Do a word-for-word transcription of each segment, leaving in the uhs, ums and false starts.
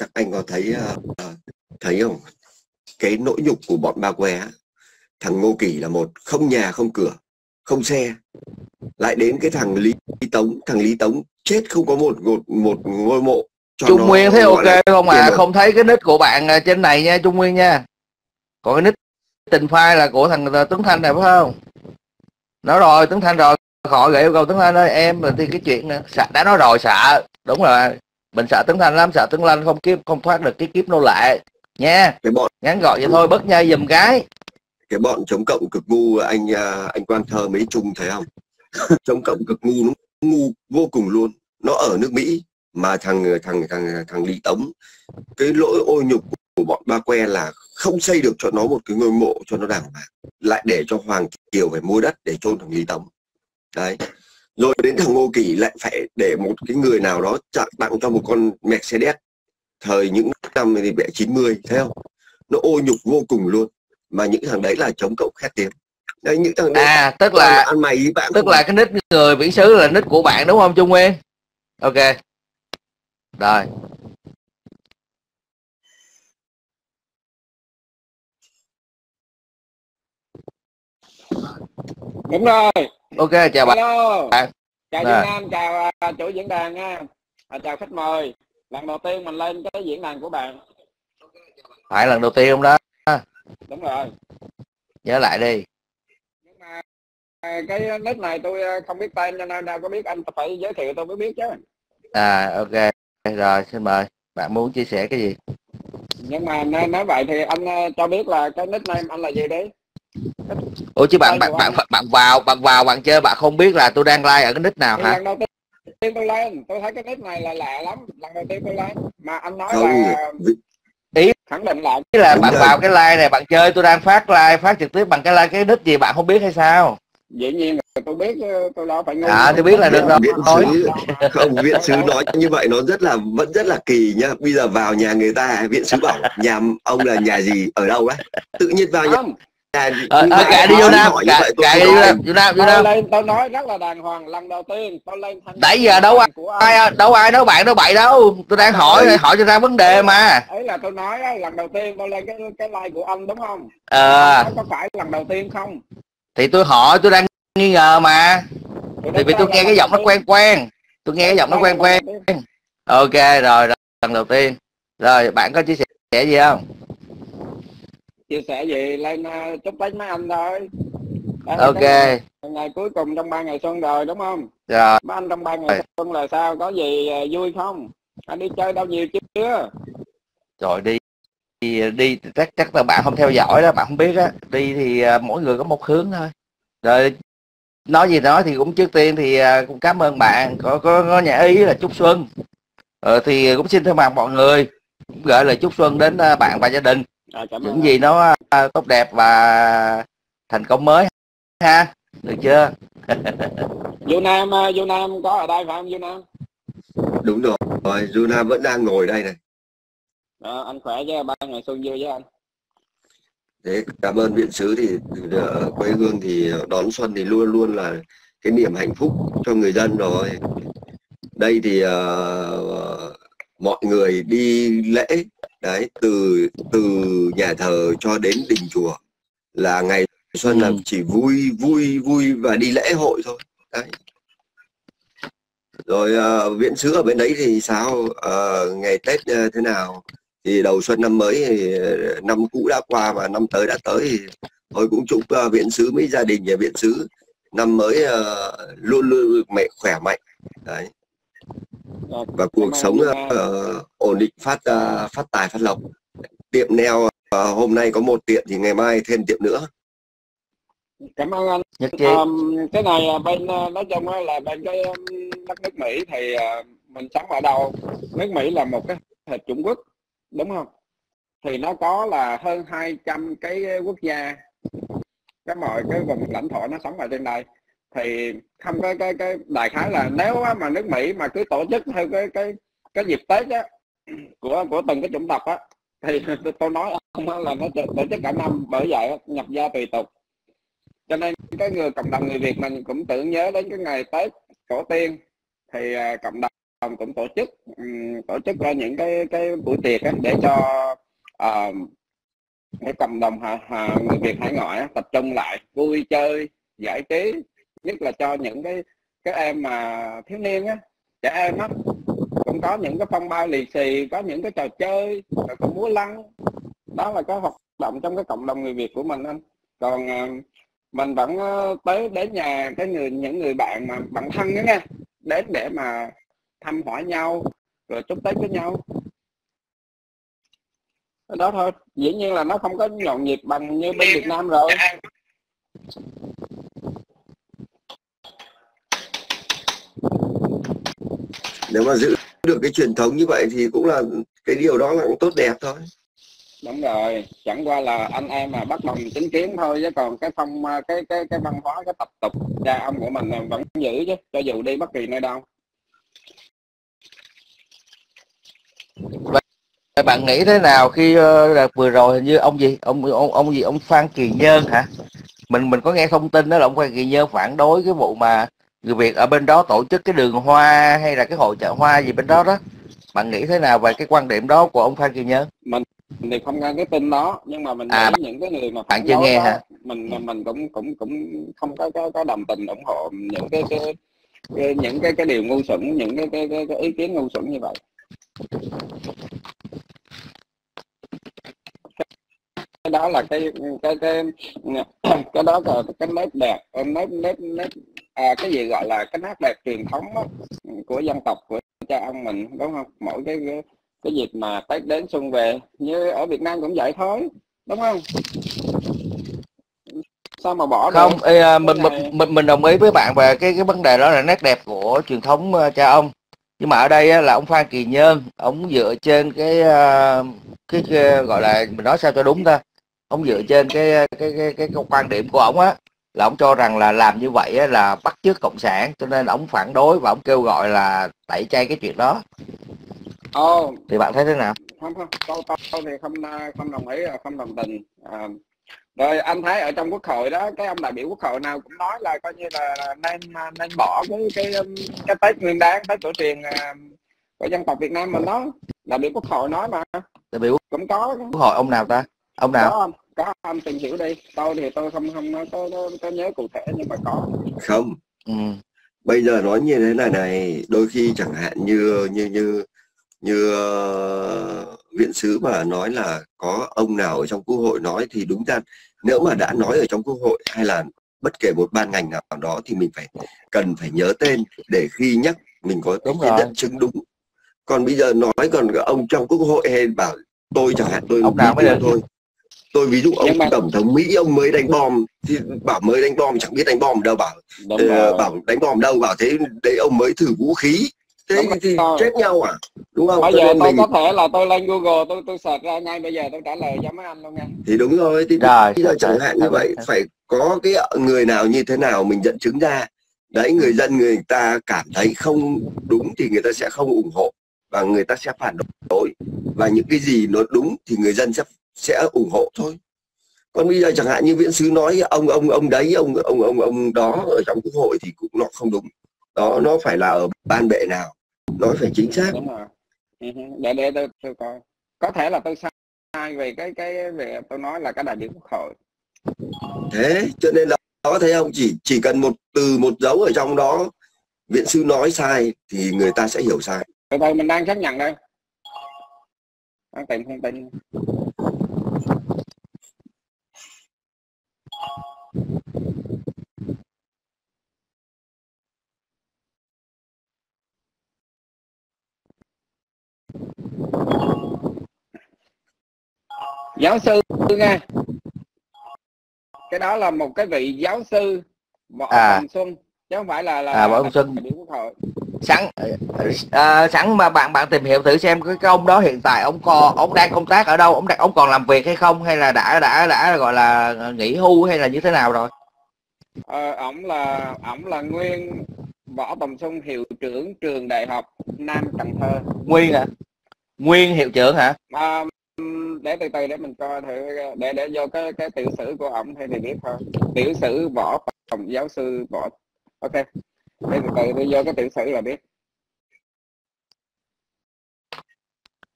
anh có thấy uh, thấy không, cái nỗi nhục của bọn Ba Que, thằng Ngô Kỷ là một không nhà không cửa không xe, lại đến cái thằng Lý Tống, thằng Lý Tống chết không có một một, một ngôi mộ cho Trung nó, Nguyên thấy ok không à? rồi. Không thấy cái nick của bạn trên này nha Trung Nguyên nha. Còn cái nick tình file là của thằng Tuấn Thanh này phải không? Nói rồi Tuấn Thanh rồi, họ gửi yêu cầu Tuấn Thanh ơi em thì cái chuyện này, đã nói rồi sợ, đúng rồi, mình sợ Tuấn Thanh lắm, sợ Tuấn Thanh không kiếp không thoát được cái kiếp nô lệ nha. Cái bọn ngắn gọn vậy thôi, bớt nhai giùm cái. cái bọn chống cộng cực ngu, anh anh Quang Thơ mấy Trung thấy không? Chống cộng cực ngu, nó ngu vô cùng luôn. Nó ở nước Mỹ mà thằng thằng thằng thằng Lý Tống, cái lỗi ô nhục của bọn Ba Que là không xây được cho nó một cái ngôi mộ cho nó đàng hoàng, lại để cho Hoàng Kiều phải mua đất để chôn thằng Lý Tống đấy. Rồi đến thằng Ngô Kỷ lại phải để một cái người nào đó tặng cho một con Mercedes thời những năm thì bẻ chín mươi, thấy không? Nó ô nhục vô cùng luôn, mà những thằng đấy là chống cộng khét tiếng đấy. Những thằng đấy à tức là, là ăn mày ý bạn, tức là cái nick người biển xứ là nick của bạn đúng không Trung Nguyên? Ok rồi. Đúng rồi. Ok chào bạn. bạn chào Việt Nam, chào uh, chủ diễn đàn nha, à, chào khách mời. Lần đầu tiên mình lên cái diễn đàn của bạn. Phải lần đầu tiên không đó? Đúng rồi, nhớ lại đi. Nhưng mà cái nick này tôi không biết tên cho nên đâu có biết, anh phải giới thiệu tôi mới biết chứ. À ok rồi, xin mời bạn muốn chia sẻ cái gì. Nhưng mà nói vậy thì anh cho biết là cái nick name anh là gì đấy. Ủa chứ bạn bạn bạn bạn vào bạn vào bạn chơi bạn không biết là tôi đang like ở cái nick nào hả? Lần đầu tiên tôi lên tôi thấy cái nick này là lạ lắm, lần đầu tiên tôi lên mà anh nói không, là ý khẳng định lại là bạn vào cái like này bạn chơi, tôi đang phát like phát trực tiếp bằng cái like cái nick gì bạn không biết hay sao? Dĩ nhiên là tôi biết, tôi đâu phải ngu. À tôi biết là được rồi. Viện sứ không, viện sứ nói như vậy nó rất là vẫn rất là kỳ nhá. Bây giờ vào nhà người ta, viện sứ bảo nhà ông là nhà gì ở đâu đấy, tự nhiên vào nhà ờ, ờ, cả đi vô Nam, cả cả đi vô Nam, vô Nam, vô Nam. Lên tôi nói rất là đàng hoàng, lần đầu tiên tôi lên thanh nãy giờ đâu ai đâu ai nói bạn nói bậy đâu, tôi đang hỏi đấy. Hỏi cho ra vấn đề mà. Ấy là tôi nói đó, lần đầu tiên tôi lên cái cái like của anh đúng không? Ờ. Có phải lần đầu tiên không? Thì tôi hỏi, tôi đang nghi ngờ mà. Thì vì tôi nghe cái giọng nó quen quen, tôi nghe cái giọng nó quen quen. Ok rồi, rồi lần đầu tiên. Rồi bạn có chia sẻ gì không? Chia sẻ gì lên uh, chúc Tết mấy anh thôi. Đây, ok. Ngày, ngày cuối cùng trong ba ngày xuân rồi đúng không? Rồi. Mấy anh trong ba ngày rồi. Xuân là sao? Có gì uh, vui không? Anh đi chơi đâu nhiều chưa? Rồi đi đi, đi chắc chắc là bạn không theo dõi đó, bạn không biết á. Đi thì uh, mỗi người có một hướng thôi. Rồi nói gì nói thì cũng trước tiên thì uh, cũng cảm ơn bạn có có, có nhà ý là chúc xuân. Ờ, thì cũng xin thay mặt mọi người cũng gửi lời chúc xuân đến uh, bạn và gia đình. À, những gì nó uh, tốt đẹp và thành công mới ha, được chưa? Du Nam, Du Nam có ở đây phải không Du Nam? Đúng rồi, rồi Du Nam vẫn đang ngồi đây này. À, anh khỏe chứ, ba ngày xuân vui với anh. Thế cảm ơn viện sứ, thì ở quê hương thì đón xuân thì luôn luôn là cái niềm hạnh phúc cho người dân rồi. Đây thì uh, mọi người đi lễ đấy, từ từ nhà thờ cho đến đình chùa là ngày xuân là chỉ vui vui vui và đi lễ hội thôi đấy. Rồi uh, viện sứ ở bên đấy thì sao, uh, ngày Tết uh, thế nào? Thì đầu xuân năm mới thì năm cũ đã qua mà năm tới đã tới, thì tôi cũng chúc uh, viện sứ với gia đình nhà viện sứ năm mới uh, luôn luôn mẹ khỏe mạnh đấy, và cuộc sống uh, ổn định, phát uh, phát tài phát lộc. Tiệm nail uh, hôm nay có một tiệm thì ngày mai thêm tiệm nữa. Cảm ơn anh. Um, cái này bên nói chung là bên cái đất nước Mỹ thì uh, mình sống ở đâu, nước Mỹ là một cái hệ chủng quốc đúng không? Thì nó có là hơn hai trăm cái quốc gia, cái mọi cái vùng lãnh thổ nó sống ở trên đây. Thì không có cái cái đại khái là nếu mà nước Mỹ mà cứ tổ chức theo cái cái cái dịp Tết á của của từng cái chủng tộc á, thì tôi nói không là nó tổ chức cả năm, bởi vậy nhập gia tùy tục. Cho nên cái người cộng đồng người Việt mình cũng tưởng nhớ đến cái ngày Tết tổ tiên, thì uh, cộng đồng Phòng cũng tổ chức um, tổ chức ra những cái cái buổi tiệc á, để cho uh, cái cộng đồng hà, hà, người Việt hải ngoại á, tập trung lại vui chơi giải trí, nhất là cho những cái các em mà thiếu niên á, trẻ em á, cũng có những cái phong bao lì xì, có những cái trò chơi, rồi có múa lăng. Đó là cái hoạt động trong cái cộng đồng người Việt của mình anh. Còn uh, mình vẫn uh, tới đến nhà cái người những người bạn mà bạn thân đó nha, đến để mà thăm hỏi nhau rồi chúc Tết với nhau. Đó thôi, dĩ nhiên là nó không có nhộn nhịp bằng như bên Việt Nam rồi. Nếu mà giữ được cái truyền thống như vậy thì cũng là cái điều đó là cũng tốt đẹp thôi. Đúng rồi, chẳng qua là anh em mà bất đồng chính kiến thôi, chứ còn cái phong cái cái cái văn hóa, cái tập tục cha ông của mình vẫn giữ chứ, cho dù đi bất kỳ nơi đâu. Bạn nghĩ thế nào khi uh, vừa rồi hình như ông gì ông ông ông gì ông Phan Kỳ Nhơn hả, mình mình có nghe thông tin đó là ông Phan Kỳ Nhơn phản đối cái vụ mà người Việt ở bên đó tổ chức cái đường hoa hay là cái hội chợ hoa gì bên đó đó, bạn nghĩ thế nào về cái quan điểm đó của ông Phan Kỳ Nhơn? Mình thì không nghe cái tin đó, nhưng mà mình à, nghĩ những cái người mà bạn chưa nghe đó, hả? mình mình cũng cũng cũng không có có, có đồng tình ủng hộ những cái cái, cái những cái cái điều ngu xuẩn, những cái cái, cái, cái ý kiến ngu xuẩn như vậy. Cái đó là cái cái cái cái đó là cái nét đẹp, nét nét nét à, cái gì gọi là cái nét đẹp truyền thống đó, của dân tộc, của cha ông mình, đúng không? Mỗi cái cái, cái dịp mà Tết đến xuân về, như ở Việt Nam cũng vậy thôi, đúng không? Sao mà bỏ được? Không, ê, mình, mình mình mình đồng ý với bạn về cái cái vấn đề đó là nét đẹp của truyền thống uh, cha ông, nhưng mà ở đây uh, là ông Phan Kỳ Nhơn, ông dựa trên cái, uh, cái cái gọi là mình nói sao cho đúng ta, ông dựa trên cái cái cái cái, cái quan điểm của ông á, là ông cho rằng là làm như vậy á, là bắt chước cộng sản, cho nên ông phản đối và ông kêu gọi là tẩy chay cái chuyện đó. Ồ, thì bạn thấy thế nào? không không, tôi tôi thì không không đồng ý, không đồng tình. À, rồi anh thấy ở trong quốc hội đó, cái ông đại biểu quốc hội nào cũng nói là coi như là nên nên bỏ cái cái cái Tết Nguyên Đán, Tết cổ truyền của dân tộc Việt Nam mình đó. Đại biểu quốc hội nói mà. Đại biểu cũng có quốc hội ông nào ta? Ông nào? Có, có anh tìm hiểu đi. Tôi thì tôi không không có, có, có nhớ cụ thể, nhưng mà có. Không. Ừ. Bây giờ nói như thế này này, đôi khi chẳng hạn như như như như uh, viện sứ mà nói là có ông nào ở trong quốc hội nói, thì đúng ra nếu mà đã nói ở trong quốc hội hay là bất kể một ban ngành nào đó thì mình phải cần phải nhớ tên để khi nhắc mình có đúng cái dẫn chứng đúng. Còn bây giờ nói còn ông trong quốc hội hay bảo tôi chẳng hạn, tôi ông nào mới được thôi, tôi ví dụ ông mà... tổng thống Mỹ ông mới đánh bom thì bảo mới đánh bom, chẳng biết đánh bom đâu, bảo uh, bảo đánh bom đâu, bảo thế đấy ông mới thử vũ khí, thế đúng thì rồi. Chết nhau à, đúng không? Bây Cho giờ tôi mình... có thể là tôi lên Google, tôi tôi search ra ngay bây giờ, tôi trả lời cho mấy anh luôn nha. Thì đúng rồi, thì rồi, bây giờ chẳng hạn như vậy phải có cái người nào như thế nào mình dẫn chứng ra đấy, người dân người ta cảm thấy không đúng thì người ta sẽ không ủng hộ và người ta sẽ phản đối, và những cái gì nó đúng thì người dân sẽ sẽ ủng hộ thôi. Còn bây giờ chẳng hạn như viện sứ nói ông ông ông đấy ông ông ông ông đó ở trong quốc hội thì cũng nó không đúng, đó nó phải là ở ban bệ nào, nó phải chính xác. Đúng rồi. để để tôi, tôi coi, có thể là tôi sai về cái cái về tôi nói là cái đại biểu quốc hội. Thế cho nên là đó, thấy không, chỉ chỉ cần một từ một dấu ở trong đó viện sư nói sai thì người ta sẽ hiểu sai. Từ từ mình đang xác nhận đây, đang tìm thông tin. Giáo sư nghe, cái đó là một cái vị giáo sư Võ à. Tòng Xuân, chứ không phải là là à, Võ Tòng Xuân. Sẵn à, sẵn mà bạn bạn tìm hiểu thử xem cái, cái ông đó hiện tại ông còn ông đang công tác ở đâu, ông đang ông còn làm việc hay không, hay là đã đã đã gọi là nghỉ hưu hay là như thế nào rồi? Ờ, ổng là ổng là nguyên Võ Tòng Xuân, hiệu trưởng trường Đại học Nam Cần Thơ. Nguyên hả? Nguyên hiệu trưởng hả? À, để từ từ để mình coi thử, để để vô cái cái tiểu sử của ổng thì biết thôi. Tiểu sử Võ Tòng, giáo sư Võ. Ok, để từ từ đi vô cái tiểu sử là biết.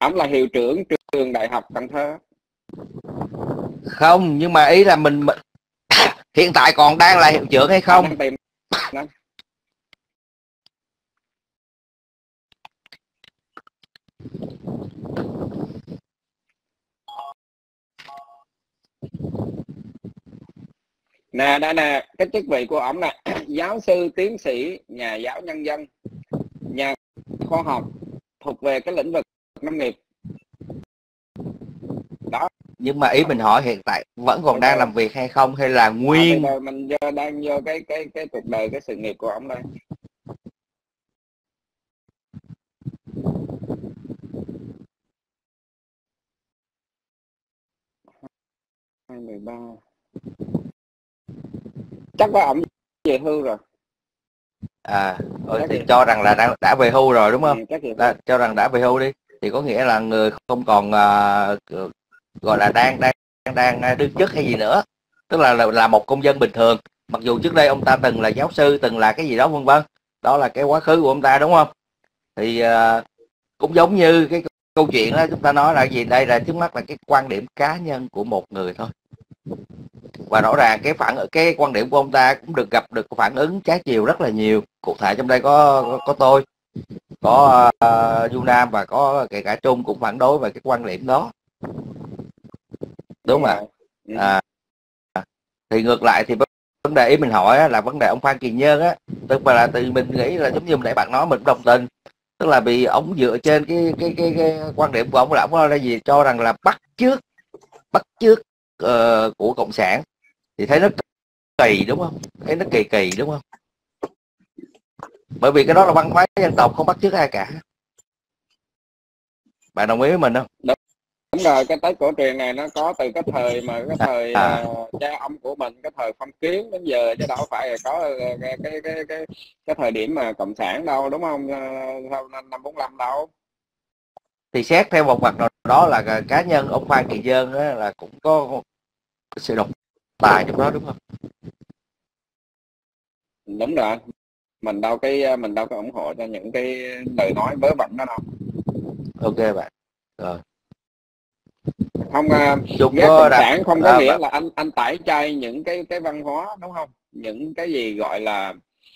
Ông là hiệu trưởng trường đại học Cần Thơ. Không, nhưng mà ý là mình, mình hiện tại còn đang là hiệu trưởng hay không? Đang tìm. Nè đây nè, cái chức vị của ổng là giáo sư tiến sĩ, nhà giáo nhân dân, nhà khoa học, thuộc về cái lĩnh vực nông nghiệp đó. Nhưng mà ý mình hỏi hiện tại vẫn còn đang làm việc hay không, hay là nguyên à, mình đang vô cái cái cái cuộc đời, cái sự nghiệp của ổng đây. hai mười ba chắc có ổng về hưu rồi. À, ừ, thì cho rằng là đã, đã về hưu rồi đúng không? Ừ, đã, cho rằng đã về hưu đi, thì có nghĩa là người không còn uh, gọi là đang đang đang đương chức hay gì nữa, tức là, là là một công dân bình thường, mặc dù trước đây ông ta từng là giáo sư, từng là cái gì đó vân vân, đó là cái quá khứ của ông ta đúng không? Thì uh, cũng giống như cái câu chuyện đó chúng ta nói là gì, đây là trước mắt là cái quan điểm cá nhân của một người thôi, và rõ ràng cái phản cái quan điểm của ông ta cũng được gặp được phản ứng trái chiều rất là nhiều. Cụ thể trong đây có có, có tôi, có uh, Du Nam và có kể cả Trung cũng phản đối về cái quan điểm đó, đúng không ạ? À, thì ngược lại thì vấn đề ý mình hỏi là vấn đề ông Phan Kỳ Nhơn á, tức là từ mình nghĩ là giống như nãy bạn nói mình đồng tình, tức là vì ông dựa trên cái cái cái, cái quan điểm của ông là ông là gì, cho rằng là bắt chước bắt chước uh, của cộng sản, thì thấy nó kỳ đúng không? Thấy nó kỳ kỳ đúng không? Bởi vì cái đó là văn hóa dân tộc, không bắt chước ai cả. Bạn đồng ý với mình không? Đúng rồi, cái Tết cổ truyền này nó có từ cái thời mà cái thời à. uh, cha ông của mình, cái thời phong kiến đến giờ, chứ đâu phải là có uh, cái, cái cái cái cái thời điểm mà cộng sản đâu, đúng không? Uh, sau năm bốn lăm đâu. Thì xét theo một mặt nào đó là cá nhân ông Phan Kỳ Nhơn là cũng có sự độc tài trong đó đúng không? Đúng rồi, mình đâu cái mình đâu có ủng hộ cho những cái lời nói vớ vẩn đó đâu. Ok bạn. Rồi. Không, uh, ghét cộng đã... sản không có à, nghĩa bạn... là anh anh tẩy chay những cái cái văn hóa, đúng không? Những cái gì gọi là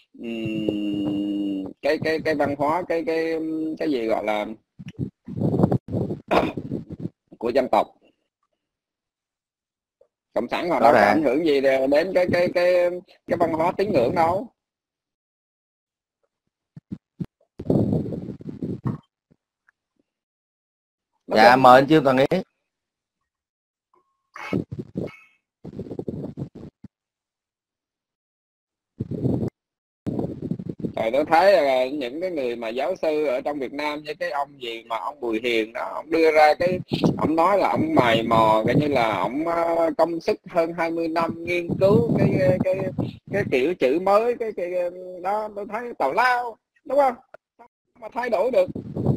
um, cái cái cái văn hóa, cái cái cái gì gọi là của dân tộc. Cộng sản họ đâu có ảnh hưởng gì đến cái cái cái cái văn hóa tín ngưỡng đâu. Dạ mời anh Trương Toàn Nghĩa. Rồi tôi thấy là những cái người mà giáo sư ở trong Việt Nam như cái ông gì mà ông Bùi Hiền đó, ông đưa ra cái, ông nói là ông mày mò coi như là ông công sức hơn hai mươi năm nghiên cứu cái cái cái, cái kiểu chữ mới, cái, cái, cái đó tôi thấy tào lao, đúng không? Mà thay đổi được.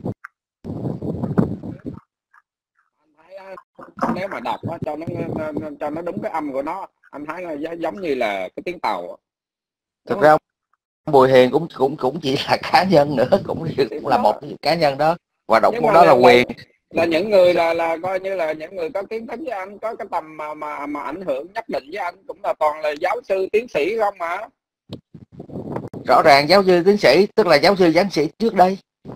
Nếu mà đọc đó, cho nó cho nó đúng cái âm của nó, anh thấy là giống như là cái tiếng Tàu. Thực ra Bùi Hiền cũng cũng cũng chỉ là cá nhân nữa, cũng, cũng là một cá nhân đó, và động của đó là, là quyền là, là những người là là coi như là những người có kiến thức với anh, có cái tầm mà mà mà ảnh hưởng nhất định với anh, cũng là toàn là giáo sư tiến sĩ không mà. Rõ ràng giáo sư tiến sĩ tức là giáo sư giảng sĩ trước đây,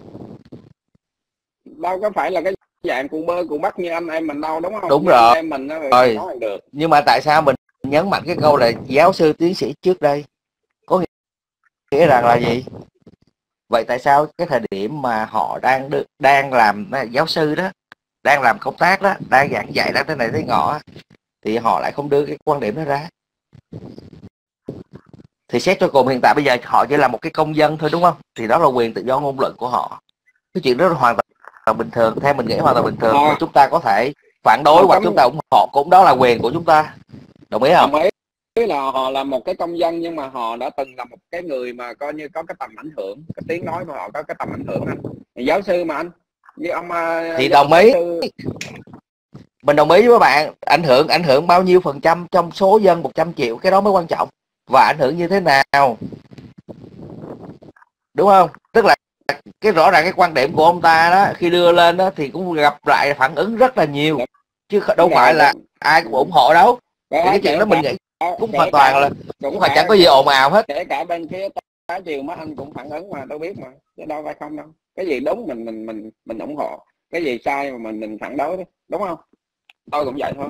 đâu có phải là cái dạng cụ bơ cụ bắt như anh em mình đâu, đúng không? Đúng rồi. Em mình nó rồi nói được. Nhưng mà tại sao mình nhấn mạnh cái câu là giáo sư tiến sĩ trước đây, có nghĩa rằng là gì? Vậy tại sao cái thời điểm mà họ đang được đang làm giáo sư đó, đang làm công tác đó, đang giảng dạy, đang thế này thế ngọ, thì họ lại không đưa cái quan điểm đó ra? Thì xét cho cùng hiện tại bây giờ họ chỉ là một cái công dân thôi, đúng không? Thì đó là quyền tự do ngôn luận của họ. Cái chuyện đó là hoàn toàn bình thường, theo mình nghĩ hoàn toàn bình thường. À. Chúng ta có thể phản đối hoặc cấm... chúng ta ủng hộ, cũng đó là quyền của chúng ta. Đồng ý không? Đồng ý là họ là một cái công dân, nhưng mà họ đã từng là một cái người mà coi như có cái tầm ảnh hưởng, cái tiếng nói của họ có cái tầm ảnh hưởng anh. Giáo sư mà anh, như ông thì đồng ý sư... mình đồng ý với bạn. Ảnh hưởng ảnh hưởng bao nhiêu phần trăm trong số dân một trăm triệu, cái đó mới quan trọng. Và ảnh hưởng như thế nào, đúng không? Tức là cái rõ ràng cái quan điểm của ông ta đó khi đưa lên đó thì cũng gặp lại phản ứng rất là nhiều, chứ đâu phải là ai cũng ủng hộ đâu. Thì cái chuyện đó mình nghĩ cũng hoàn toàn là cũng là chẳng có gì ồn ào hết. Kể cả bên phía trái chiều mấy anh cũng phản ứng mà, tôi biết mà, chứ đâu phải không đâu. Cái gì đúng mình mình mình mình ủng hộ, cái gì sai mà mình mình phản đối, đúng không? Tôi cũng vậy thôi.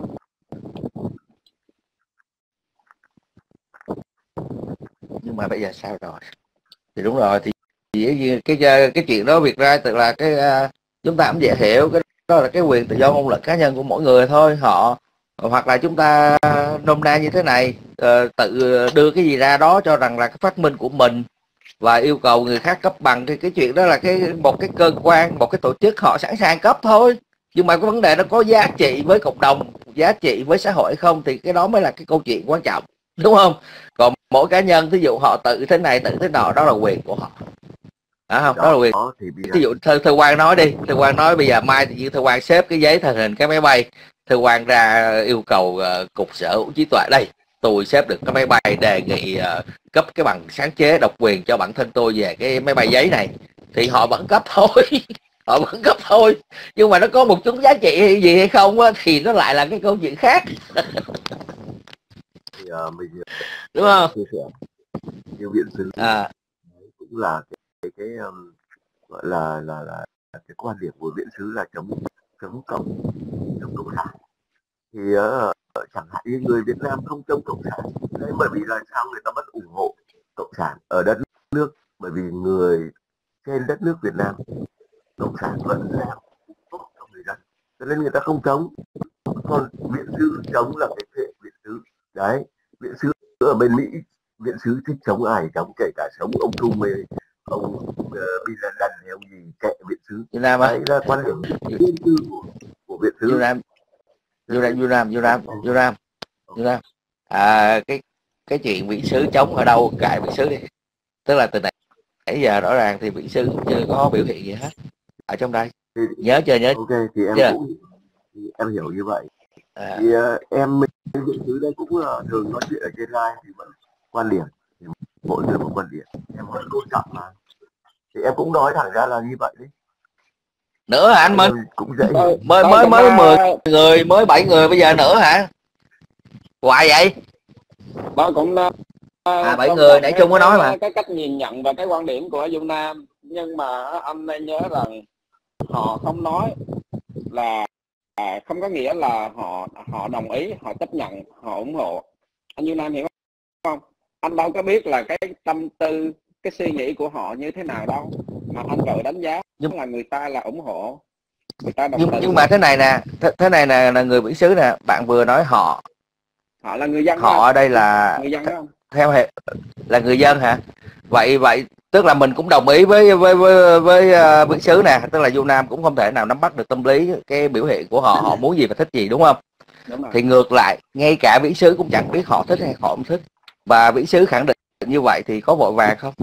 Nhưng mà bây giờ sao rồi? Thì đúng rồi, thì, thì cái, cái cái chuyện đó việc ra tức là cái uh, chúng ta cũng dễ hiểu, cái đó là cái quyền tự do ngôn luận cá nhân của mỗi người thôi. Họ hoặc là chúng ta nôm na như thế này, uh, tự đưa cái gì ra đó cho rằng là cái phát minh của mình và yêu cầu người khác cấp bằng, thì cái chuyện đó là cái một cái cơ quan, một cái tổ chức họ sẵn sàng cấp thôi. Nhưng mà cái vấn đề nó có giá trị với cộng đồng, giá trị với xã hội không, thì cái đó mới là cái câu chuyện quan trọng, đúng không? Còn mỗi cá nhân thí dụ họ tự thế này tự thế nọ, đó là quyền của họ, đó không? Đó, đó là quyền. Thí dụ thơ thơ Quang nói đi, thơ Quang nói bây giờ mai thì thơ Quang xếp cái giấy thành hình cái máy bay, thơ Quang ra yêu cầu uh, cục sở hữu trí tuệ đây, tôi xếp được cái máy bay, đề nghị uh, cấp cái bằng sáng chế độc quyền cho bản thân tôi về cái máy bay giấy này, thì họ vẫn cấp thôi. Họ vẫn cấp thôi. Nhưng mà nó có một chút giá trị gì hay không á, thì nó lại là cái câu chuyện khác. Thì uh, mình đúng không? chia sẻ yêu viện sư à. cũng là cái cái, cái um, gọi là là là cái quan điểm của viện sứ là chống chống cộng chống cộng sản. Thì uh, chẳng hạn như người Việt Nam không chống cộng sản đấy, bởi vì là sao người ta vẫn ủng hộ cộng sản ở đất nước, bởi vì người trên đất nước Việt Nam cộng sản vẫn làm tốt cho người dân, cho nên người ta không chống. Còn viện sứ chống là cái hệ viện sứ đấy. Viện sứ ở bên Mỹ, viện sứ thích chống ai chống, kể cả chống ông Truman, ông uh, Bin Laden hay ông gì, kệ viện sứ. Đấy là quan điểm riêng tư của, của viện sứ. Việt Nam, Việt Nam, Việt Nam, Việt Nam, Việt Nam, Việt Nam. À, cái cái chuyện viện sứ chống ở đâu cãi viện sứ đi. Tức là từ nãy nãy giờ rõ ràng thì viện sứ cũng chưa có biểu hiện gì hết ở trong đây. Thì, nhớ chưa nhớ? Ok thì em chưa? cũng thì em hiểu như vậy. À. Thì uh, em viện sứ đây cũng uh, thường nói chuyện ở trên live thì vẫn quan điểm, thì mỗi người một quan điểm, em vẫn tôn trọng mà. Thì em cũng nói thẳng ra là như vậy đấy. Nữa hả anh Minh? Cũng dễ mới mới mới mới mười người, mới bảy người, bây giờ nữa hả? Hoài vậy? Đó cũng à bảy người nãy Trung có nói mà. Cái cách nhìn nhận và cái quan điểm của Dung Nam, nhưng mà anh nên nhớ rằng họ không nói là à, không có nghĩa là họ họ đồng ý, họ chấp nhận, họ ủng hộ. Anh Dung Nam hiểu không? Anh đâu có biết là cái tâm tư, cái suy nghĩ của họ như thế nào đâu mà anh vợ đánh giá nhưng là người ta là ủng hộ, người ta đồng nhưng, tình. Nhưng mà thế này nè, thế, thế này nè, là người biển xứ nè, bạn vừa nói họ họ là người dân, họ ở đây là người dân không? Theo hệ là người dân hả? Vậy vậy tức là mình cũng đồng ý với với với, với uh, biển xứ nè, tức là Du Nam cũng không thể nào nắm bắt được tâm lý cái biểu hiện của họ, họ muốn gì và thích gì, đúng không? Đúng rồi. Thì ngược lại, ngay cả biển xứ cũng chẳng biết họ thích hay họ không thích, và biển xứ khẳng định như vậy thì có vội vàng không?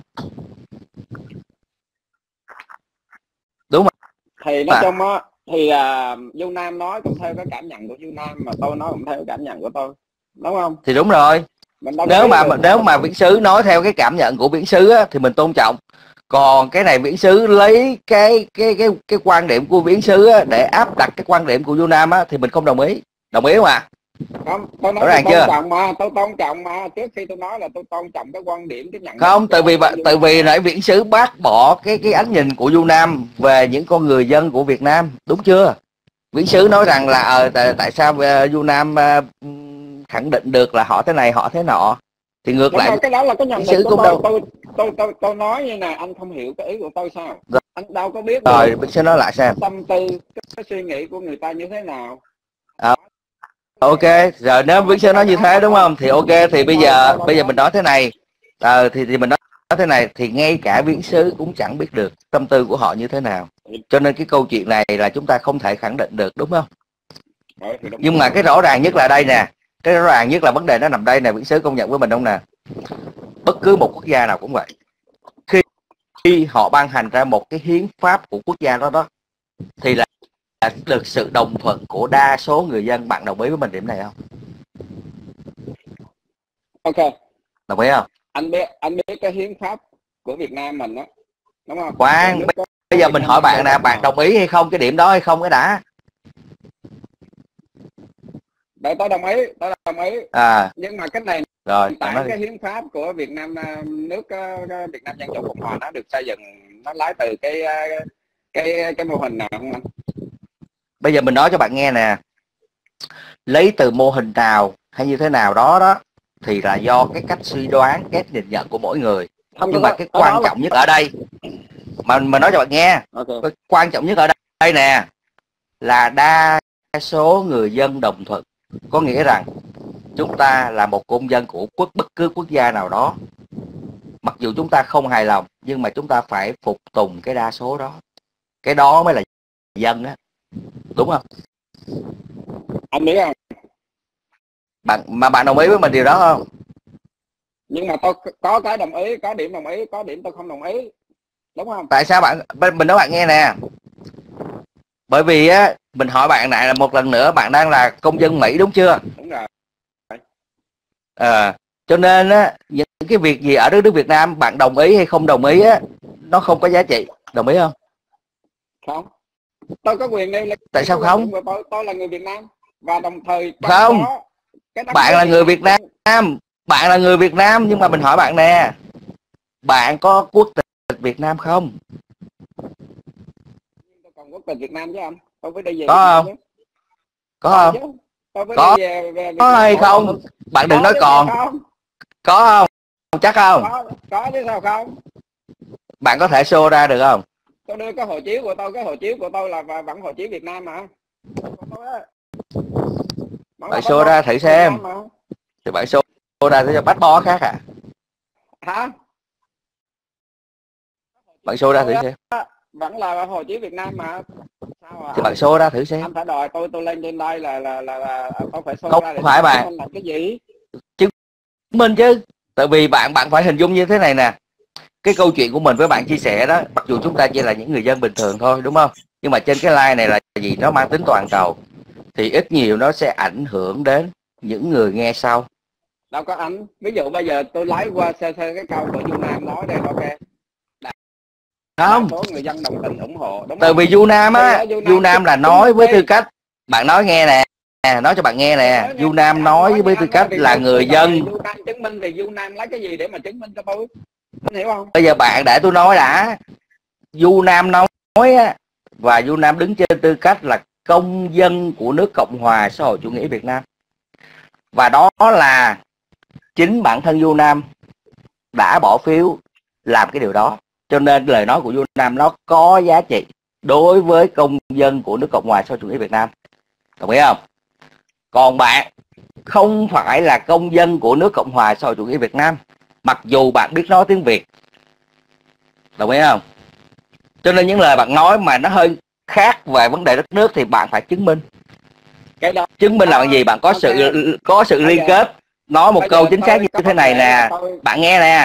Đúng không? Thì nói chung á, thì uh, Du Nam nói cũng theo cái cảm nhận của Du Nam, mà tôi nói cũng theo cái cảm nhận của tôi, đúng không? Thì đúng rồi. Nếu mà được. Nếu mà biển xứ nói theo cái cảm nhận của biển xứ á, thì mình tôn trọng. Còn cái này biển xứ lấy cái cái cái cái quan điểm của biển xứ á, để áp đặt cái quan điểm của Du Nam á, thì mình không đồng ý. Đồng ý không ạ? Không, tôi nói tôi tôn chưa? trọng mà, tôi tôn trọng mà. Trước khi tôi nói là tôi tôn trọng cái quan điểm, cái nhận không, tại vì tại vì nãy biển xứ bác bỏ cái cái ánh nhìn của Du Nam về những con người dân của Việt Nam, đúng chưa? Biển xứ nói rằng là ờ tại, tại sao Du Nam uh, khẳng định được là họ thế này họ thế nọ, thì ngược đúng lại rồi, cái đó là cái nhận định của tôi. Đâu... tôi tôi tôi tôi nói như này, anh không hiểu cái ý của tôi sao? Rồi. Anh đâu có biết rồi mình sẽ nói lại xem tâm tư, cái, cái suy nghĩ của người ta như thế nào. à, ok, giờ nếu Vĩnh sẽ nói như thế đúng không, thì ok, thì bây giờ bây giờ mình nói thế này, à, thì thì mình nói thế này, thì ngay cả Viễn Sứ cũng chẳng biết được tâm tư của họ như thế nào, cho nên cái câu chuyện này là chúng ta không thể khẳng định được, đúng không? Nhưng mà cái rõ ràng nhất là đây nè, cái rõ ràng nhất là vấn đề nó nằm đây nè, Viễn Sứ công nhận với mình không nè? Bất cứ một quốc gia nào cũng vậy, khi, khi họ ban hành ra một cái hiến pháp của quốc gia đó đó, thì là được sự đồng thuận của đa số người dân. Bạn đồng ý với mình điểm này không? Ok, đồng ý không? Anh biết anh biết cái hiến pháp của Việt Nam mình á, đúng không? Khoan, bây giờ mình hỏi bạn nè, bạn đồng ý hay không cái điểm đó hay không cái đã? Để tôi đồng ý, tôi đồng ý. À. Nhưng mà cái này rồi tại cái hiến pháp của Việt Nam, nước Việt Nam Dân Chủ Cộng Hòa nó được xây dựng, nó lấy từ cái cái cái mô hình nào không anh? Bây giờ mình nói cho bạn nghe nè, lấy từ mô hình nào hay như thế nào đó đó thì là do cái cách suy đoán, cái nhìn nhận của mỗi người. Không, nhưng mà cái quan trọng nhất ở đây mà mình nói cho bạn nghe, okay. Cái quan trọng nhất ở đây, đây nè là đa số người dân đồng thuận, có nghĩa rằng chúng ta là một công dân của quốc bất cứ quốc gia nào đó, mặc dù chúng ta không hài lòng nhưng mà chúng ta phải phục tùng cái đa số đó, cái đó mới là dân á, đúng không? Anh biết không? Bạn mà bạn đồng ý với mình điều đó không? Nhưng mà tôi có cái đồng ý, có điểm đồng ý, có điểm tôi không đồng ý, đúng không? Tại sao bạn? Mình nói bạn nghe nè, bởi vì á mình hỏi bạn lại là một lần nữa, bạn đang là công dân Mỹ đúng chưa? Đúng rồi. À, cho nên á những cái việc gì ở đất nước Việt Nam bạn đồng ý hay không đồng ý á, nó không có giá trị, đồng ý không? Không, tôi có quyền đây là. Tại sao không? Tôi, tôi là người Việt Nam và đồng thời không đó, cái bạn là người Việt Nam, bạn là người Việt Nam nhưng mà mình hỏi bạn nè, bạn có quốc tịch Việt Nam không? Tôi còn quốc tịch Việt Nam chứ anh, tôi phải đi về có không? Có không? Tôi phải có đi về, về có hay không? không? Bạn đừng nói còn. Không? Có không? Chắc không? Có, có chứ sao không? Bạn có thể show ra được không? Tôi đưa cái hộ chiếu của tôi, cái hộ chiếu của tôi là vẫn hộ chiếu Việt Nam mà. Bạn show ra thử xem. Thì bạn show ra thử cho bắt bó khác à? Hả? Bạn show ra thử xem. Vẫn là hộ chiếu Việt Nam mà. Sao à? Thì bạn show ra thử xem. Anh phải đòi tôi tôi lên trên đây là là là, là tôi phải show không ra để phải bạn làm cái gì? Chứng minh chứ. Tại vì bạn bạn phải hình dung như thế này nè. Cái câu chuyện của mình với bạn chia sẻ đó, mặc dù chúng ta chỉ là những người dân bình thường thôi, đúng không? Nhưng mà trên cái live này là gì, nó mang tính toàn cầu, thì ít nhiều nó sẽ ảnh hưởng đến những người nghe sau. Đâu có ảnh. Ví dụ bây giờ tôi lái qua sơ sơ cái câu của Du Nam nói đây, ok. Không. Số người dân đồng tình ủng hộ, đúng Tại không? vì Du Nam á, Du Nam là nói với tư cách, bạn nói nghe nè, nói cho bạn nghe nè, Du Nam nói với tư cách là người dân. Du Nam chứng minh thì Du Nam lấy cái gì để mà chứng minh cho tôi? Anh hiểu không? Bây giờ bạn để tôi nói đã. Du Nam nói á, và Du Nam đứng trên tư cách là công dân của nước Cộng hòa xã hội chủ nghĩa Việt Nam. Và đó là chính bản thân Du Nam đã bỏ phiếu làm cái điều đó. Cho nên lời nói của Du Nam nó có giá trị đối với công dân của nước Cộng hòa xã hội chủ nghĩa Việt Nam. Đồng ý không? Còn bạn không phải là công dân của nước Cộng hòa xã hội chủ nghĩa Việt Nam, mặc dù bạn biết nói tiếng Việt. Đồng ý không? Cho nên những lời bạn nói mà nó hơi khác về vấn đề đất nước thì bạn phải chứng minh. Cái đó, chứng minh là bạn gì? Bạn có sự có sự liên kết. Nói một câu chính xác như thế này nè. Bạn nghe nè.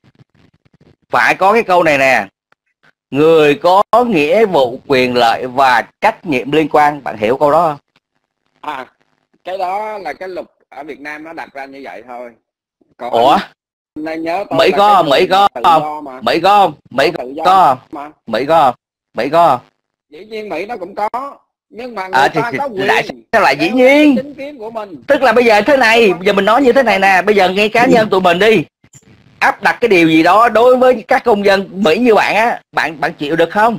Phải có cái câu này nè. Người có nghĩa vụ, quyền lợi và trách nhiệm liên quan. Bạn hiểu câu đó không? À, cái đó là cái luật ở Việt Nam nó đặt ra như vậy thôi. Còn ủa? Nên nhớ Mỹ có, Mỹ có không? Mỹ có không? Mỹ có không? Mỹ có không? Mỹ có không? Dĩ nhiên Mỹ nó cũng có. Nhưng mà người à, ta thì, có quyền. Lại sao lại dĩ nhiên? Chính kiến của mình. Tức là bây giờ thế này, bây giờ mình nói như thế này nè, bây giờ ngay cá nhân tụi mình đi, áp đặt cái điều gì đó đối với các công dân Mỹ như bạn á, bạn bạn chịu được không?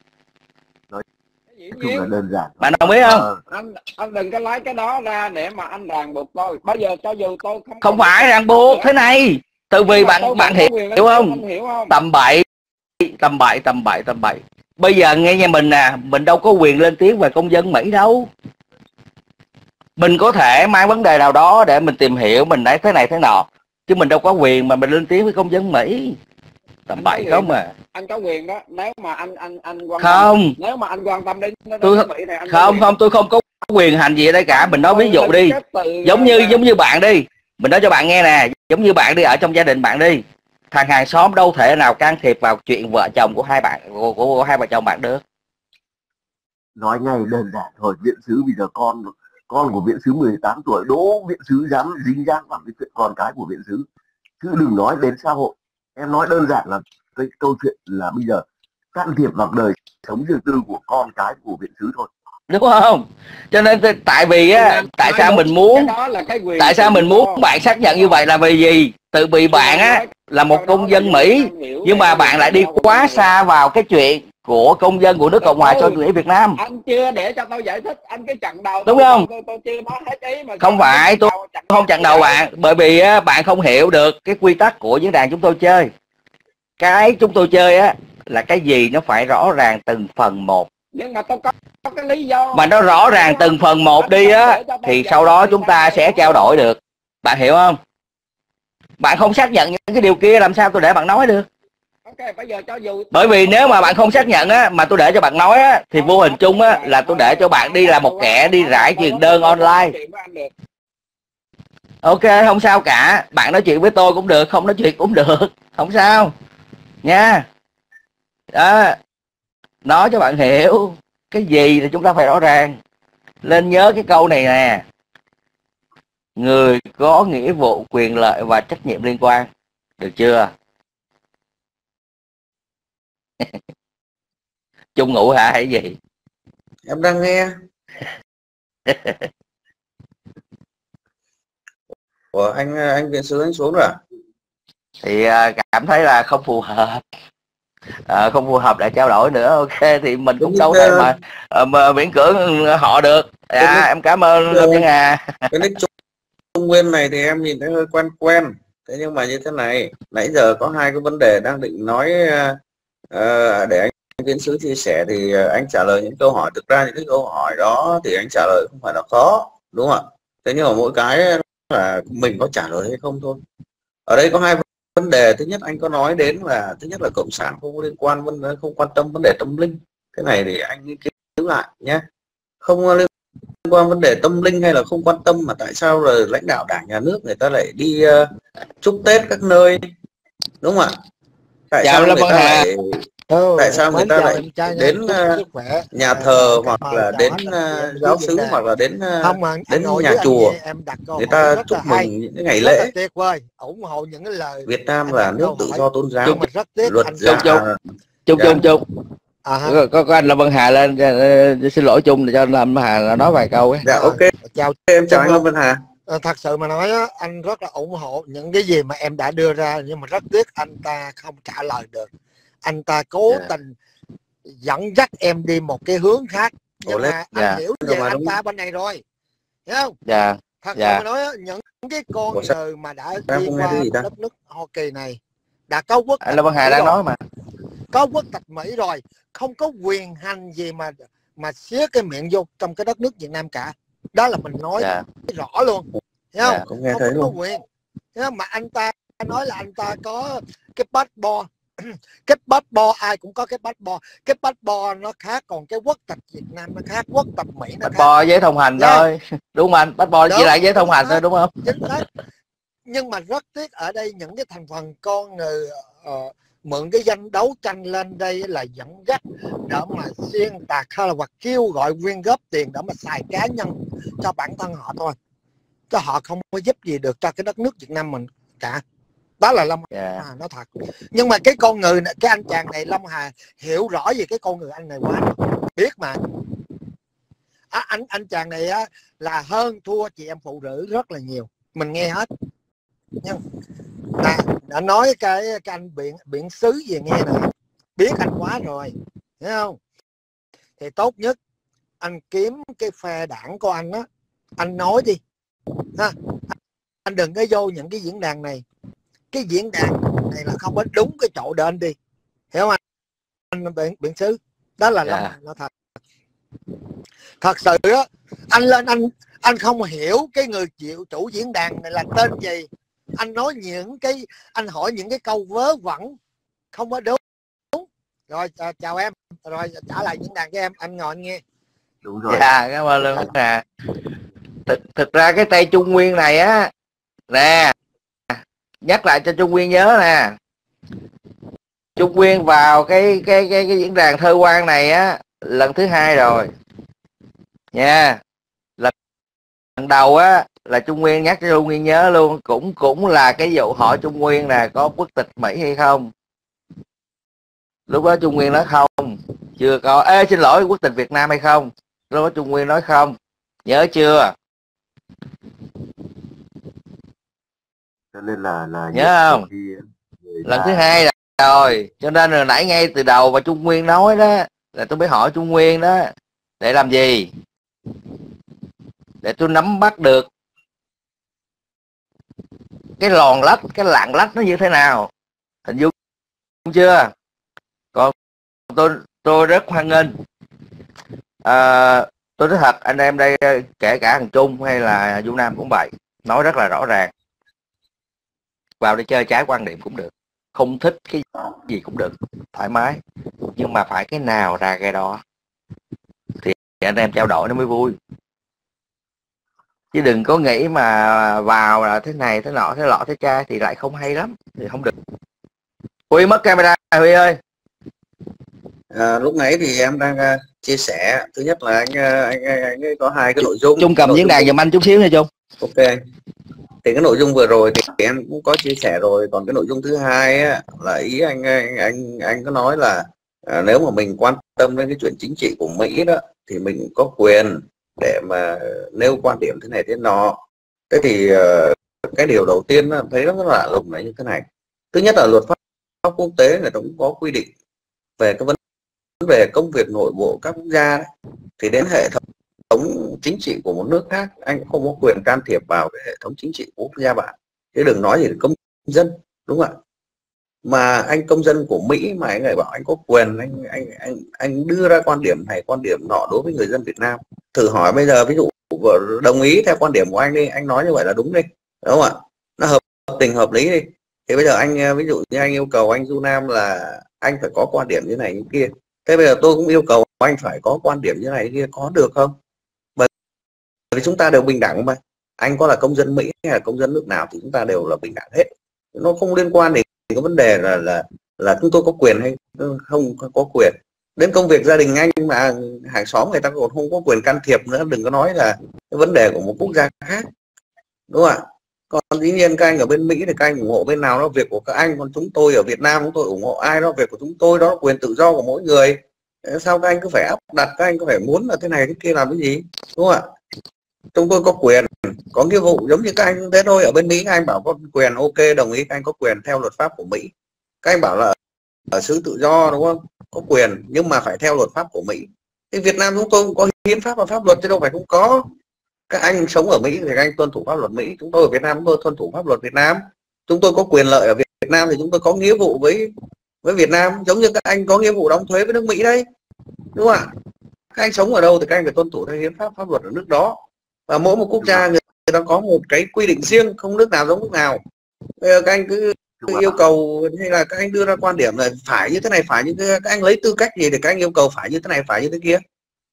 Dĩ nhiên là đơn giản. Bạn đồng ý không? À, anh anh đừng có lấy cái đó ra để mà anh ràng buộc tôi. Bây giờ cho dù tôi không không phải ràng buộc thế này, từ vì bạn bạn hiểu, hiểu không? hiểu không? Tầm bậy, tầm bậy, tầm bậy, tầm bậy. Bây giờ nghe nha mình nè, mình đâu có quyền lên tiếng về công dân Mỹ đâu. Mình có thể mang vấn đề nào đó để mình tìm hiểu, mình nói thế này thế nọ, chứ mình đâu có quyền mà mình lên tiếng với công dân Mỹ. Tầm bậy không mà. Anh có quyền đó, nếu mà anh anh anh quan không tâm, nếu mà anh quan tâm đến, đến tôi Mỹ này, anh không không tôi không có quyền hành gì ở đây cả. Mình nói ví dụ đi, giống như giống như bạn đi, mình nói cho bạn nghe nè, giống như bạn đi, ở trong gia đình bạn đi, thằng hàng xóm đâu thể nào can thiệp vào chuyện vợ chồng của hai bạn, của, của, của hai vợ chồng bạn được. Nói ngay đơn giản thôi, viện sứ bây giờ con con của viện sứ mười tám tuổi đỗ viện sứ dám dính dáng vào cái chuyện con cái của viện sứ, chứ đừng nói đến xã hội. Em nói đơn giản là cái câu chuyện là bây giờ can thiệp vào đời sống riêng tư của con cái của viện sứ thôi, đúng không? Cho nên tại vì á, tại sao mình muốn tại sao mình muốn bạn xác nhận như vậy là vì gì? Tự vì bạn á là một công dân Mỹ, nhưng mà bạn lại đi quá xa vào cái chuyện của công dân của nước Cộng hòa xã hội chủ nghĩa Việt Nam. Anh chưa để cho tôi giải thích, anh cái chặn đầu đúng không? Tôi, tôi chưa nói hết ý mà. Không phải tôi không chặn đầu bạn, bởi vì á, bạn không hiểu được cái quy tắc của diễn đàn chúng tôi chơi. Cái chúng tôi chơi á là cái gì nó phải rõ ràng từng phần một. Nhưng mà tôi có, có cái lý do mà nó rõ ràng từng phần một đi á, thì sau đó chúng ta sẽ trao đổi được. Bạn hiểu không? Bạn không xác nhận những cái điều kia làm sao tôi để bạn nói được? Okay, bây giờ cho dù... Bởi vì nếu mà bạn không xác nhận á, mà tôi để cho bạn nói á, thì vô hình chung á là tôi để cho bạn đi là một kẻ đi rải truyền đơn online. Ok, không sao cả. Bạn nói chuyện với tôi cũng được, không nói chuyện cũng được, không sao nha. Đó, nói cho bạn hiểu cái gì thì chúng ta phải rõ ràng. Nên nhớ cái câu này nè: người có nghĩa vụ, quyền lợi và trách nhiệm liên quan. Được chưa? Chung ngủ hả hay gì? Em đang nghe. Ủa anh anh viện sứ anh xuống rồi à? Thì cảm thấy là không phù hợp, à, không phù hợp để trao đổi nữa. Ok thì mình cũng đâu thể mà, mà miễn cưỡng họ được. À, em cảm ơn Lâm Nhân Hà. Cái nick Trung Nguyên này thì em nhìn thấy hơi quen quen. Thế nhưng mà như thế này, nãy giờ có hai cái vấn đề đang định nói uh, để anh tiến sứ chia sẻ thì anh trả lời những câu hỏi. Thực ra những cái câu hỏi đó thì anh trả lời không phải là khó, đúng không ạ? Thế nhưng mà mỗi cái là mình có trả lời hay không thôi. Ở đây có hai vấn đề. Thứ nhất anh có nói đến là thứ nhất là cộng sản không liên quan vấn không quan tâm vấn đề tâm linh. Cái này thì anh nghiên cứu lại nhé. Không liên quan vấn đề tâm linh hay là không quan tâm, mà tại sao rồi lãnh đạo đảng nhà nước người ta lại đi uh, chúc Tết các nơi, đúng không ạ? Tại Chào sao Lâm người ta Hà. lại Ừ, tại sao người ta lại đến uh, nhà thờ hoặc là đến uh, giáo xứ hoặc là đến uh, không mà đến ngồi nhà chùa gì, em đặt câu người ta chúc mừng hay, những cái ngày rất lễ. là tuyệt vời, ủng hộ những cái lời Việt Nam là nước tự do tôn giáo, nhưng mà rất tiếc luật anh dạ, chung chung chung à, có, có, có anh Lâm Văn Hà lên, uh, xin lỗi chung để cho anh Lâm Hà nói vài câu ấy. Dạ ok. Chào em chào anh Lâm Văn Hà. Thật sự mà nói á, anh rất là ủng hộ những cái gì mà em đã đưa ra, nhưng mà rất tiếc anh ta không trả lời được. Anh ta cố yeah. tình dẫn dắt em đi một cái hướng khác, nhưng mà anh yeah. hiểu về anh đúng. ta bên này rồi, hiểu không? Yeah. Thật yeah. sự mà nói những cái con Ủa, người mà đã đi qua đất nước Hoa Kỳ này đã có quốc tịch, anh Lâm Văn Hà đang nói mà có quốc tịch Mỹ rồi, không có quyền hành gì mà mà xía cái miệng vô trong cái đất nước Việt Nam cả. Đó là mình nói yeah. rõ luôn, hiểu không? Yeah, cũng nghe không thấy có luôn. quyền, hiểu không? Mà anh ta nói là anh ta có cái passport, cái passport ai cũng có cái passport, cái passport nó khác, còn cái quốc tịch Việt Nam nó khác, quốc tịch Mỹ nó passport khác. giấy thông hành yeah. thôi, đúng không anh? Passport chỉ là giấy thông hành thôi, đúng không? Chính xác. Nhưng mà rất tiếc ở đây những cái thành phần con người uh, mượn cái danh đấu tranh lên đây là dẫn dắt để mà xuyên tạc hay là hoặc kêu gọi quyên góp tiền để mà xài cá nhân cho bản thân họ thôi, cho họ không có giúp gì được cho cái đất nước Việt Nam mình cả. Đó là Lâm yeah. Hà nói thật. Nhưng mà cái con người này, cái anh chàng này Lâm Hà hiểu rõ về cái con người anh này quá, biết mà. À, anh anh chàng này á, là hơn thua chị em phụ nữ rất là nhiều, mình nghe hết. Nhưng à, đã nói cái cái anh biện biện sứ gì nghe nè, biết anh quá rồi, thấy không? Thì tốt nhất anh kiếm cái phe đảng của anh á, anh nói đi ha. Anh đừng có vô những cái diễn đàn này, cái diễn đàn này là không có đúng cái chỗ để anh đi, hiểu không anh? Anh biện biện sứ đó là yeah. Lâm nó thật thật sự á, anh lên anh anh không hiểu cái người chịu chủ diễn đàn này là tên gì. Anh nói những cái, anh hỏi những cái câu vớ vẩn không có đúng. Rồi chào em, rồi trả lại diễn đàn cho em, anh ngồi anh nghe. Đúng rồi. Dạ, cảm ơn luôn nè. Thực, thực ra cái Tây Trung Nguyên này á, nè, nhắc lại cho Trung Nguyên nhớ nè. Trung Nguyên vào cái cái cái cái diễn đàn thơ quan này á lần thứ hai rồi nha. Lần đầu á là Trung Nguyên nhắc cho Trung Nguyên nhớ luôn, cũng cũng là cái vụ hỏi Trung Nguyên là có quốc tịch Mỹ hay không. Lúc đó Trung Nguyên nói không, chưa có. Ê, xin lỗi, quốc tịch Việt Nam hay không? Lúc đó Trung Nguyên nói không, nhớ chưa? Cho nên là là nhớ không? Lần thứ hai rồi, cho nên là nãy ngay từ đầu mà Trung Nguyên nói đó là tôi mới hỏi Trung Nguyên đó để làm gì, để tôi nắm bắt được cái lòn lách, cái lạng lách nó như thế nào, hình dung chưa? Còn tôi tôi rất hoan nghênh, à, tôi nói thật anh em đây, kể cả thằng Trung hay là Du Nam cũng vậy, nói rất là rõ ràng, vào để chơi trái quan điểm cũng được, không thích cái gì cũng được, thoải mái, nhưng mà phải cái nào ra cái đó thì anh em trao đổi nó mới vui, chứ đừng có nghĩ mà vào là thế này thế nọ thế lọ thế cha thì lại không hay lắm, thì không được. Huy mất camera Huy ơi. À, lúc nãy thì em đang uh, chia sẻ, thứ nhất là anh uh, anh, anh, anh ấy có hai cái nội dung. Trung cầm diễn đàn giùm anh chút xíu nha Trung. Ok. Thì cái nội dung vừa rồi thì em cũng có chia sẻ rồi, còn cái nội dung thứ hai á, là ý anh anh anh anh có nói là à, nếu mà mình quan tâm đến cái chuyện chính trị của Mỹ đó thì mình có quyền để mà nêu quan điểm thế này thế nọ. Thế thì uh, cái điều đầu tiên đó, thấy nó rất là lùng là như thế này. Thứ nhất là luật pháp quốc tế người ta cũng có quy định về cái vấn về công việc nội bộ các quốc gia đấy. Thì đến hệ thống chính trị của một nước khác anh cũng không có quyền can thiệp vào cái hệ thống chính trị của quốc gia bạn, chứ đừng nói gì là công dân, đúng không ạ? Mà anh công dân của Mỹ mà anh lại bảo anh có quyền anh anh anh anh đưa ra quan điểm này quan điểm nọ đối với người dân Việt Nam. Thử hỏi bây giờ ví dụ đồng ý theo quan điểm của anh đi, anh nói như vậy là đúng đi, đúng không ạ? Nó hợp tình hợp lý đi. Thì bây giờ anh ví dụ như anh yêu cầu anh Du Nam là anh phải có quan điểm như này như kia, thế bây giờ tôi cũng yêu cầu anh phải có quan điểm như này như kia, có được không? Bởi vì chúng ta đều bình đẳng mà, anh có là công dân Mỹ hay là công dân nước nào thì chúng ta đều là bình đẳng hết, nó không liên quan đến cái vấn đề là là là chúng tôi có quyền hay không có quyền. Đến công việc gia đình anh mà hàng xóm người ta còn không có quyền can thiệp nữa, đừng có nói là cái vấn đề của một quốc gia khác, đúng không ạ? Còn dĩ nhiên các anh ở bên Mỹ thì các anh ủng hộ bên nào đó việc của các anh, còn chúng tôi ở Việt Nam chúng tôi ủng hộ ai đó việc của chúng tôi, đó là quyền tự do của mỗi người. Sao các anh cứ phải áp đặt, các anh cứ phải muốn là thế này thế kia làm cái gì, đúng không ạ? Chúng tôi có quyền, có nghĩa vụ giống như các anh thế thôi. Ở bên Mỹ các anh bảo có quyền, ok đồng ý, các anh có quyền theo luật pháp của Mỹ. Các anh bảo là ở xứ tự do, đúng không, có quyền nhưng mà phải theo luật pháp của Mỹ. Thì Việt Nam chúng tôi cũng có hiến pháp và pháp luật chứ đâu phải không có. Các anh sống ở Mỹ thì các anh tuân thủ pháp luật Mỹ, chúng tôi ở Việt Nam chúng tôi tuân thủ pháp luật Việt Nam. Chúng tôi có quyền lợi ở Việt Nam thì chúng tôi có nghĩa vụ với với Việt Nam, giống như các anh có nghĩa vụ đóng thuế với nước Mỹ đấy, đúng không ạ? Các anh sống ở đâu thì các anh phải tuân thủ theo hiến pháp pháp luật ở nước đó, và mỗi một quốc gia người ta có một cái quy định riêng, không nước nào giống nước nào. Bây giờ các anh cứ, cứ yêu cầu hay là các anh đưa ra quan điểm là phải như thế này phải như thế, các anh lấy tư cách gì để các anh yêu cầu phải như thế này phải như thế kia?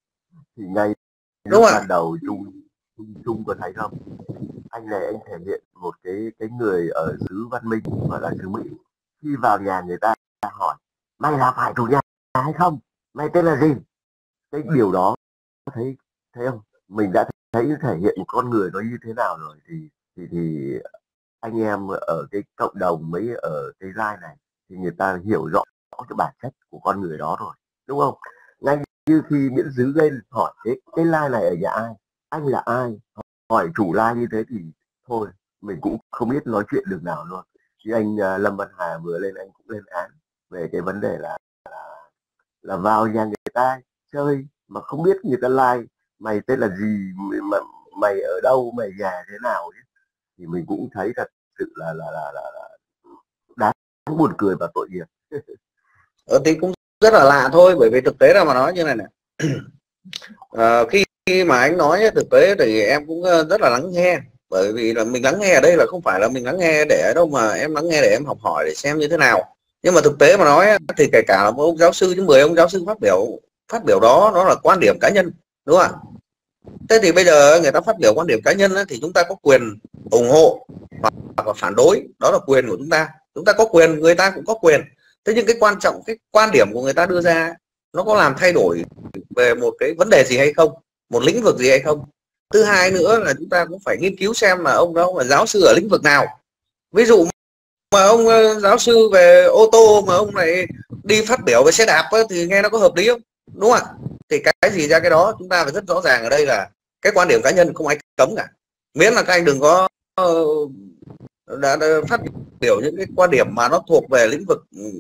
Thì ngay lúc ban đầu Trung Trung có thấy không, anh này anh thể hiện một cái cái người ở xứ văn minh gọi là xứ Mỹ, khi vào nhà người ta hỏi mày là phải chủ nhà hay không, mày tên là gì, cái điều đó thấy thấy không, mình đã thấy thể hiện một con người nó như thế nào rồi. Thì thì thì anh em ở cái cộng đồng mấy ở cái line này thì người ta hiểu rõ cái bản chất của con người đó rồi, đúng không? Ngay như khi miễn giữ lên hỏi cái cái line này ở nhà ai, anh là ai, hỏi chủ line như thế thì thôi mình cũng không biết nói chuyện được nào luôn. Thì anh uh, Lâm Văn Hà vừa lên anh cũng lên án về cái vấn đề là là, là vào nhà người ta chơi mà không biết người ta like mày tên là gì, mà mày ở đâu, mày nhà thế nào ấy. Thì mình cũng thấy thật sự là là là, là, là đáng buồn cười và tội nghiệp. Ờ, thì cũng rất là lạ thôi, bởi vì thực tế là mà nói như này này. À, khi, khi mà anh nói thực tế thì em cũng rất là lắng nghe, bởi vì là mình lắng nghe ở đây là không phải là mình lắng nghe để đâu mà em lắng nghe để em học hỏi để xem như thế nào. Nhưng mà thực tế mà nói thì kể cả là một ông giáo sư chứ mười ông giáo sư phát biểu phát biểu đó nó là quan điểm cá nhân, đúng không ạ? Thế thì bây giờ người ta phát biểu quan điểm cá nhân thì chúng ta có quyền ủng hộ hoặc là phản đối, đó là quyền của chúng ta. Chúng ta có quyền, người ta cũng có quyền. Thế nhưng cái quan trọng, cái quan điểm của người ta đưa ra nó có làm thay đổi về một cái vấn đề gì hay không, một lĩnh vực gì hay không. Thứ hai nữa là chúng ta cũng phải nghiên cứu xem là ông đó là giáo sư ở lĩnh vực nào. Ví dụ mà ông giáo sư về ô tô mà ông lại đi phát biểu với xe đạp ấy, thì nghe nó có hợp lý không, đúng không ạ? Thì cái, cái gì ra cái đó, chúng ta phải rất rõ ràng ở đây là cái quan điểm cá nhân không ai cấm cả, miễn là các anh đừng có uh, đã, đã phát biểu những cái quan điểm mà nó thuộc về lĩnh vực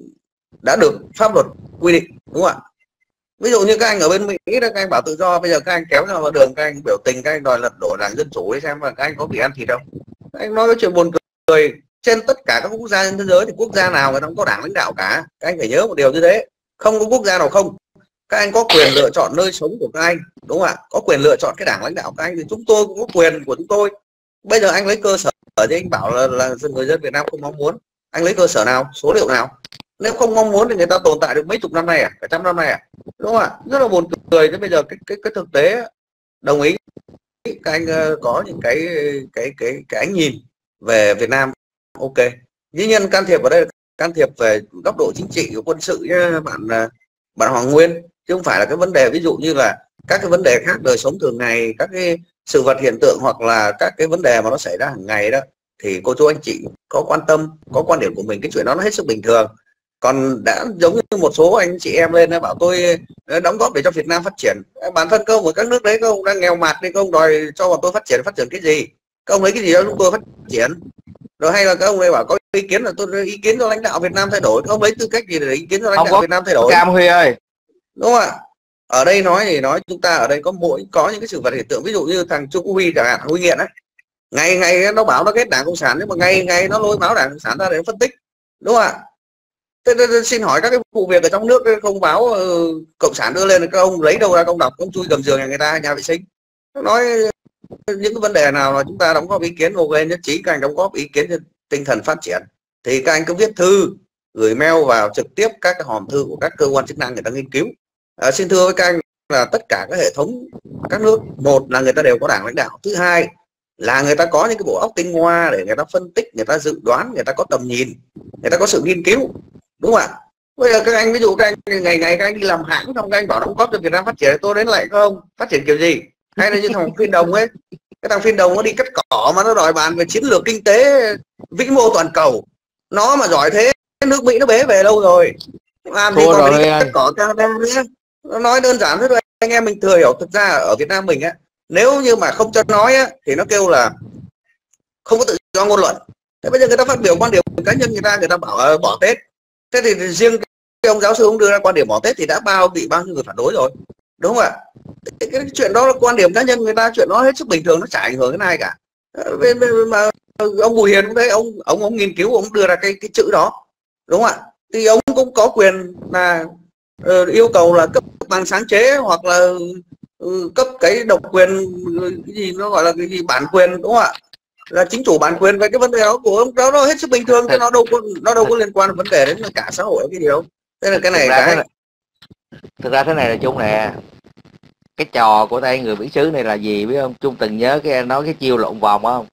đã được pháp luật quy định, đúng không ạ? Ví dụ như các anh ở bên Mỹ đó, các anh bảo tự do, bây giờ các anh kéo ra vào đường, các anh biểu tình, các anh đòi lật đổ Đảng Dân Chủ đi xem mà các anh có bị ăn thịt không? Các anh nói cái chuyện buồn cười, trên tất cả các quốc gia trên thế giới thì quốc gia nào người ta cũng có đảng lãnh đạo cả, các anh phải nhớ một điều như thế, không có quốc gia nào không. Các anh có quyền lựa chọn nơi sống của các anh, đúng không ạ? Có quyền lựa chọn cái đảng lãnh đạo các anh, thì chúng tôi cũng có quyền của chúng tôi. Bây giờ anh lấy cơ sở thì anh bảo là, là người dân Việt Nam không mong muốn, anh lấy cơ sở nào, số liệu nào? Nếu không mong muốn thì người ta tồn tại được mấy chục năm nay à, cả trăm năm nay à, đúng không ạ? Rất là buồn cười. Thế bây giờ cái cái cái thực tế đồng ý các anh uh, có những cái cái cái cái ánh nhìn về Việt Nam, ok. Dĩ nhiên can thiệp ở đây là can thiệp về góc độ chính trị của quân sự nhé bạn bạn Hoàng Nguyên, chứ không phải là cái vấn đề ví dụ như là các cái vấn đề khác đời sống thường ngày, các cái sự vật hiện tượng hoặc là các cái vấn đề mà nó xảy ra hàng ngày đó, thì cô chú anh chị có quan tâm, có quan điểm của mình, cái chuyện đó nó hết sức bình thường. Còn đã giống như một số anh chị em lên bảo tôi đóng góp để cho Việt Nam phát triển, bản thân các ông ở các nước đấy các ông đang nghèo mạt nên các ông đòi cho bọn tôi phát triển, phát triển cái gì? Các ông lấy cái gì đó chúng tôi phát triển? Rồi hay là các ông đây bảo có ý kiến là tôi ý kiến cho lãnh đạo Việt Nam thay đổi, các ông lấy tư cách gì để ý kiến cho lãnh đạo Việt Nam thay đổi? Cam Huy ơi, đúng không ạ? Ở đây nói thì nói chúng ta ở đây có mỗi có những cái sự vật hiện tượng, ví dụ như thằng Trung Huy chẳng hạn, Huy nghiện đấy, ngày ngày nó bảo nó ghét Đảng Cộng sản, nhưng mà ngày ngày nó lôi báo Đảng Cộng sản ra để phân tích, đúng không ạ? Thế, thế, thế, xin hỏi các cái vụ việc ở trong nước không báo uh, Cộng sản đưa lên, các ông lấy đâu ra công đọc, ông chui gầm giường nhà người ta, nhà vệ sinh. Nó nói những cái vấn đề nào là chúng ta đóng góp ý kiến, ok, nhất trí các anh đóng góp ý kiến trên tinh thần phát triển thì các anh cứ viết thư gửi mail vào trực tiếp các cái hòm thư của các cơ quan chức năng người ta nghiên cứu. À, xin thưa với các anh là tất cả các hệ thống các nước, một là người ta đều có đảng lãnh đạo, thứ hai là người ta có những cái bộ óc tinh hoa để người ta phân tích, người ta dự đoán, người ta có tầm nhìn, người ta có sự nghiên cứu, đúng không ạ? Bây giờ các anh ví dụ các anh ngày ngày các anh đi làm hãng, xong các anh bảo đóng góp cho Việt Nam phát triển, tôi đến lại không phát triển kiểu gì? Hay là như thằng Phiên Đồng ấy, cái thằng Phiên Đồng nó đi cắt cỏ mà nó đòi bàn về chiến lược kinh tế vĩ mô toàn cầu, nó mà giỏi thế nước Mỹ nó bế về lâu rồi, làm gì còn đi cắt cỏ Canada nữa. Nó nói đơn giản thế thôi, anh em mình thừa hiểu. Thực ra ở Việt Nam mình á, nếu như mà không cho nói á, thì nó kêu là không có tự do ngôn luận. Thế bây giờ người ta phát biểu quan điểm cá nhân người ta, người ta bảo uh, bỏ Tết. Thế thì riêng cái ông giáo sư ông đưa ra quan điểm bỏ Tết thì đã bao bị bao nhiêu người phản đối rồi, đúng không ạ? Cái, cái chuyện đó là quan điểm cá nhân người ta, chuyện đó hết sức bình thường, nó chả ảnh hưởng đến ai cả. Bên, bên, mà ông Bùi Hiền cũng thế, ông ông ông nghiên cứu, ông đưa ra cái cái chữ đó, đúng không ạ? Thì ông cũng có quyền là uh, yêu cầu là cấp bằng sáng chế hoặc là uh, cấp cái độc quyền, cái gì nó gọi là cái gì bản quyền, đúng không ạ? Là chính chủ bản quyền về cái vấn đề đó của ông đó, nó hết sức bình thường, chứ nó đâu có nó đâu có liên quan đến vấn đề đến cả xã hội cái điều. Thế là cái này thực ra cái thế này, thực ra thế này là Chung nè, cái trò của tay người biển xứ này là gì biết không? Chung từng nhớ cái nói cái chiêu lộn vòng không?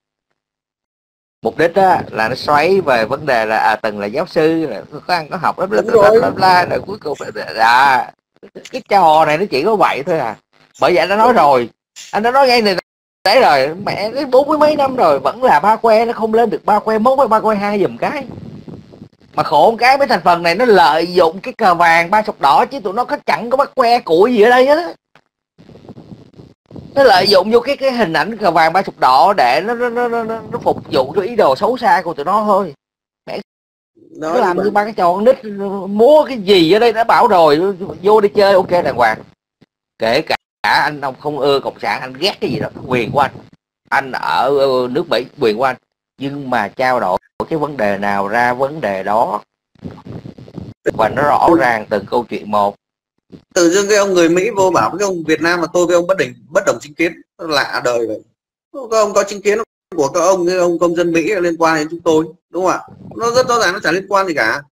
Mục đích á là nó xoáy về vấn đề là à, từng là giáo sư, là có ăn có học lắm lắm lắm, rồi cuối cùng là cái trò này nó chỉ có vậy thôi à. Bởi vậy nó nói rồi, anh đã nói ngay này đấy rồi, mẹ cái bốn mươi mấy năm rồi vẫn là ba que, nó không lên được ba que mốt với ba que hai giùm cái. Mà khổ cái mấy thành phần này nó lợi dụng cái cờ vàng ba sọc đỏ, chứ tụi nó có chẳng có bắt que củi gì ở đây hết. Nó lợi dụng vô cái cái hình ảnh cờ vàng ba sọc đỏ để nó nó nó nó, nó phục vụ cho ý đồ xấu xa của tụi nó thôi. Mẹ nó làm như ba cái trò con nít múa cái gì ở đây đã bảo rồi, vô đi chơi ok đàng hoàng. Kể cả anh ông không ưa cộng sản, anh ghét cái gì đó, quyền của anh, anh ở nước Mỹ quyền của anh, nhưng mà trao đổi cái vấn đề nào ra vấn đề đó và nó rõ ràng từng câu chuyện một. Tự dưng cái ông người Mỹ vô bảo với ông Việt Nam mà tôi với ông bất định bất đồng chính kiến, lạ đời vậy. Các ông có chính kiến của các ông, cái ông công dân Mỹ liên quan đến chúng tôi, đúng không ạ? Nó rất rõ ràng, nó chẳng liên quan gì cả.